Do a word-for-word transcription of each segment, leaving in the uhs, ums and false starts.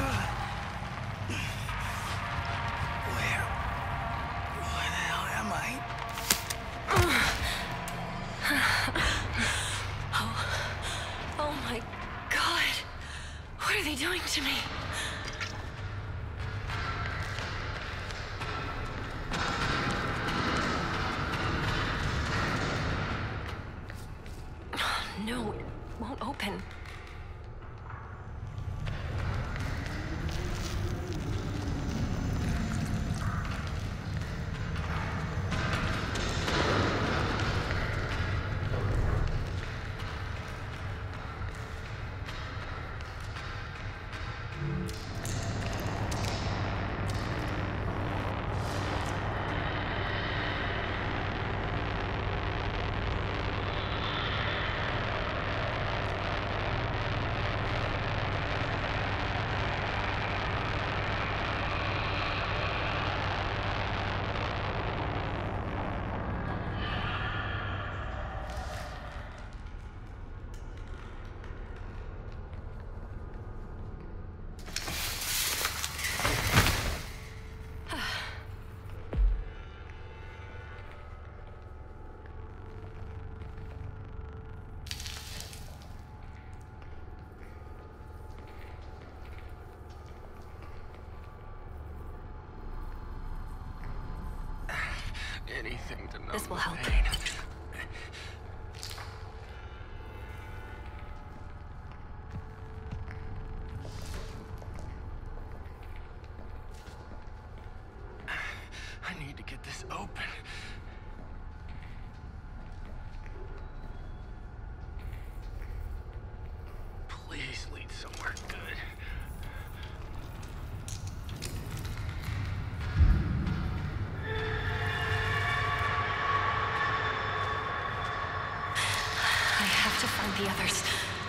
Where? Where the hell am I? Oh. Oh my God. What are they doing to me? No, it won't open. Anything to numb This will the help. pain. I need to get this open. Please lead somewhere good. I have to find the others.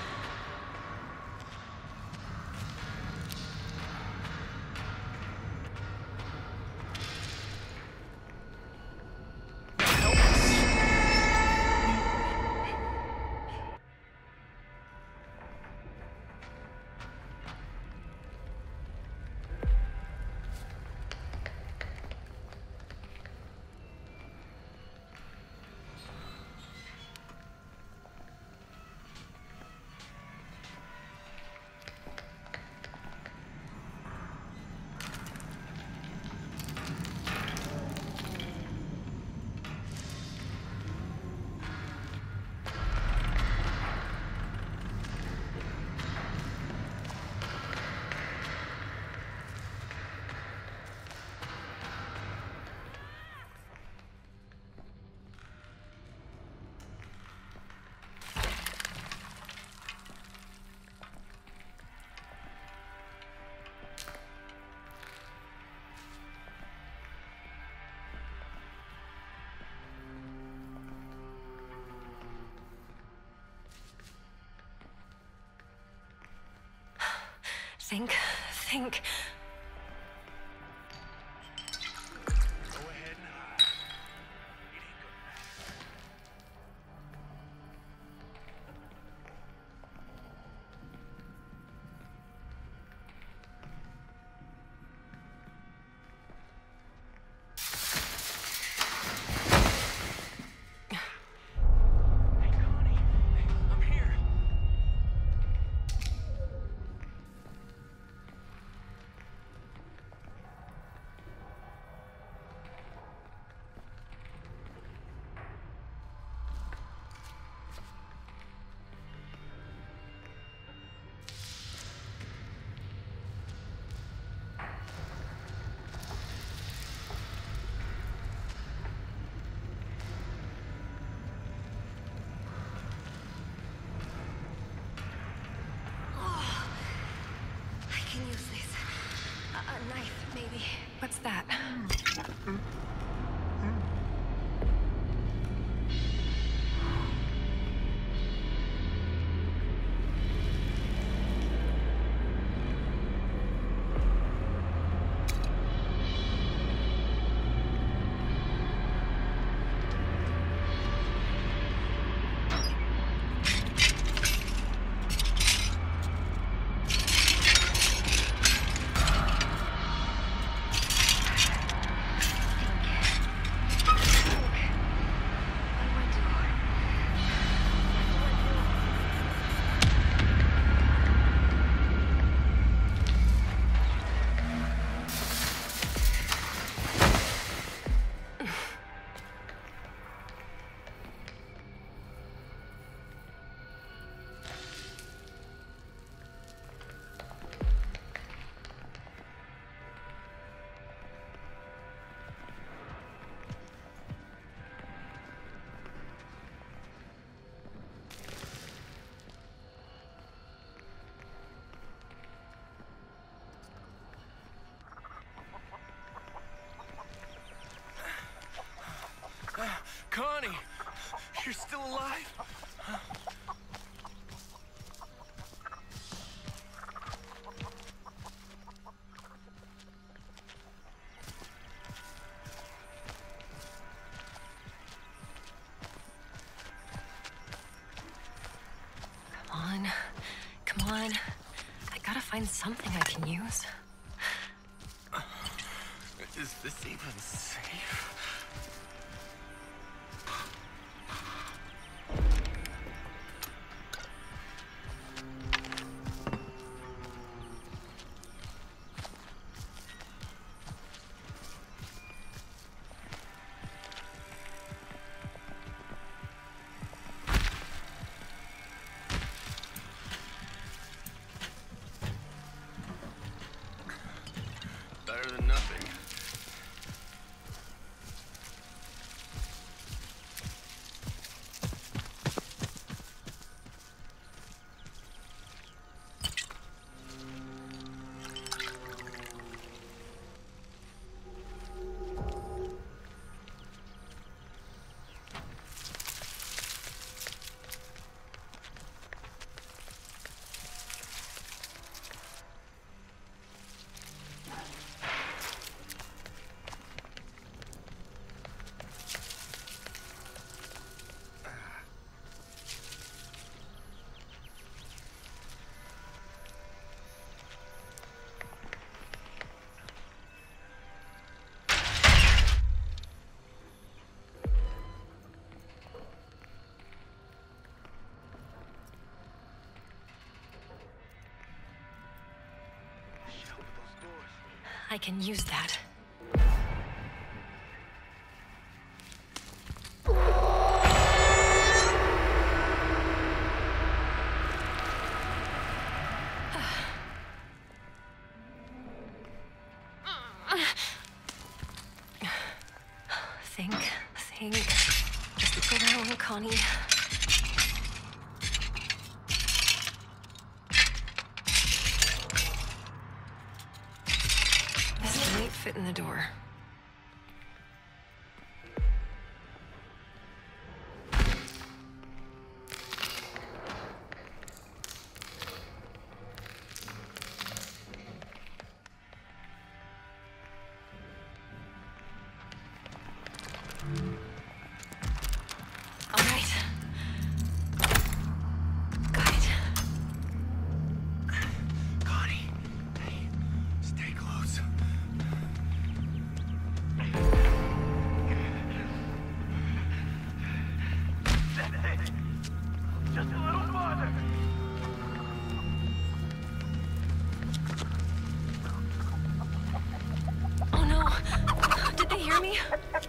Think, think. Go ahead and hide. It ain't gonna Hey, Connie. I'm here. I can use this. A, a knife, maybe. What's that? Connie, you're still alive? Come on. Come on. I gotta find something I can use. Is this even safe? Better than nothing. I can use that. Think, think. Just look around, Connie. This might fit in the door. All right. Got it. Connie, hey, stay close. Just a little farther. Oh no. Did they hear me?